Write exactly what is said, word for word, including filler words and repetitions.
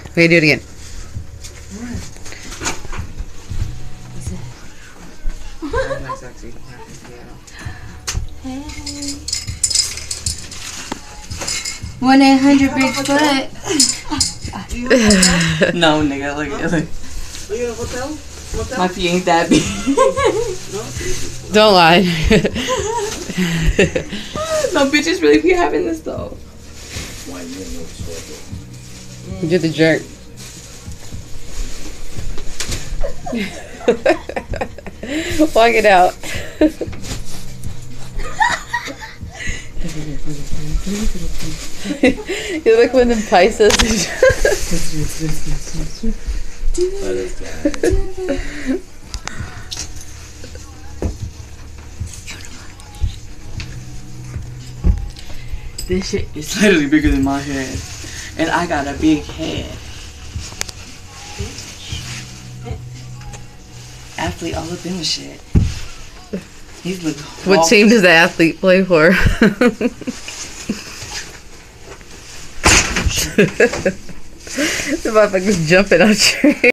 Okay, do it again. Hey. one eight hundred Bigfoot. No, nigga, look at it. My feet ain't that big. Don't lie. No, bitches really be having this though. You did the jerk. Walk it out. You look when the Pisces. This shit is literally bigger than my head. And I got a big head. Athlete all up in the shit. He's looking. What team does the athlete play for? The motherfucker's jumping on a tree.